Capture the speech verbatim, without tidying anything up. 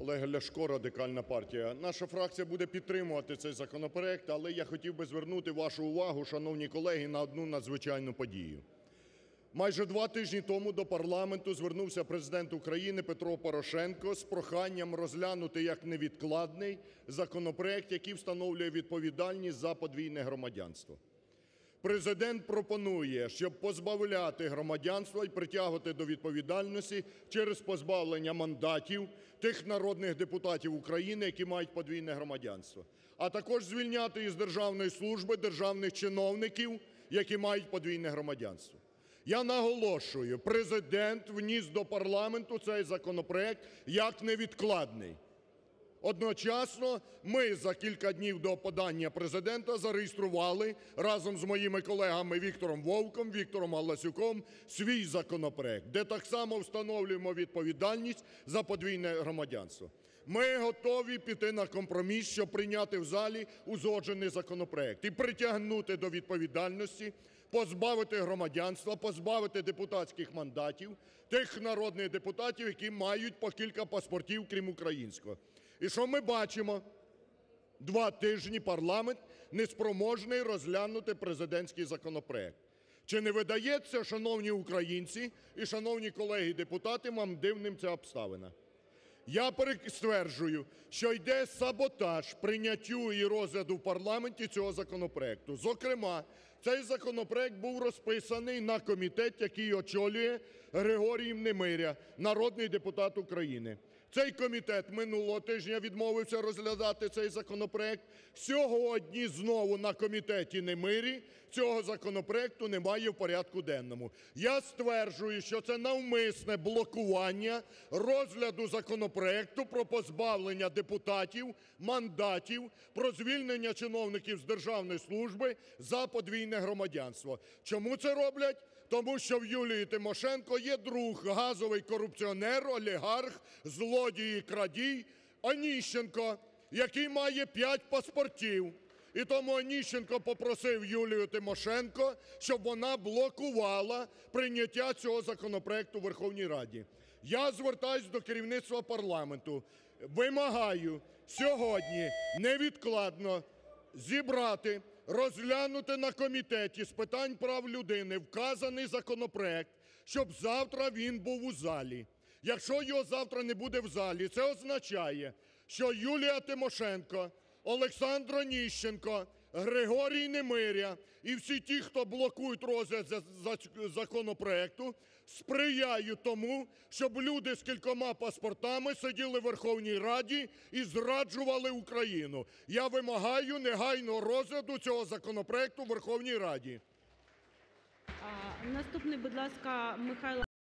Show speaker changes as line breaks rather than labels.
Олег Ляшко, Радикальна партія. Наша фракція буде підтримувати цей законопроект, але я хотів би звернути вашу увагу, шановні колеги, на одну надзвичайну подію. Майже два тижні тому до парламенту звернувся Президент України Петро Порошенко з проханням розглянути як невідкладний законопроект, який встановлює відповідальність за подвійне громадянство. Президент пропонує, щоб позбавляти громадянства і притягувати до відповідальності через позбавлення мандатів тих народних депутатів України, які мають подвійне громадянство, а також звільняти із державної служби державних чиновників, які мають подвійне громадянство. Я наголошую, Президент вніс до парламенту цей законопроект як невідкладний. Одночасно ми за кілька днів до подання Президента зареєстрували разом з моїми колегами Віктором Вовком, Віктором Галасюком свій законопроект, де так само встановлюємо відповідальність за подвійне громадянство. Ми готові піти на компроміс, щоб прийняти в залі узгоджений законопроект і притягнути до відповідальності, позбавити громадянства, позбавити депутатських мандатів тих народних депутатів, які мають по кілька паспортів, крім українського. І що ми бачимо? Два тижні парламент неспроможний розглянути президентський законопроект. Чи не видається, шановні українці і шановні колеги-депутати, вам дивним ця обставина? Я стверджую, що йде саботаж прийняттю і розгляду в парламенті цього законопроекту. Зокрема, цей законопроект був розписаний на комітет, який очолює Григорій Немиря, народний депутат України. Цей комітет минулого тижня відмовився розглядати цей законопроект. Сьогодні знову на комітеті Немирі цього законопроекту немає в порядку денному. Я стверджую, що це навмисне блокування розгляду законопроекту про позбавлення депутатів мандатів, про звільнення чиновників з державної служби за подвійне громадянство. Чому це роблять? Тому що в Юлії Тимошенко є друг, газовий корупціонер, олігарх, злодій і крадій Оніщенко, який має п'ять паспортів. І тому Оніщенко попросив Юлію Тимошенко, щоб вона блокувала прийняття цього законопроекту у Верховній Раді. Я звертаюсь до керівництва парламенту, вимагаю сьогодні невідкладно зібрати, розглянути на Комітеті з питань прав людини вказаний законопроект, щоб завтра він був у залі. Якщо його завтра не буде в залі, це означає, що Юлія Тимошенко, Олександр Оніщенко, Григорій Немиря і всі ті, хто блокують розгляд законопроекту, сприяють тому, щоб люди з кількома паспортами сиділи в Верховній Раді і зраджували Україну. Я вимагаю негайного розгляду цього законопроекту в Верховній Раді.
Наступний, будь ласка, Михайло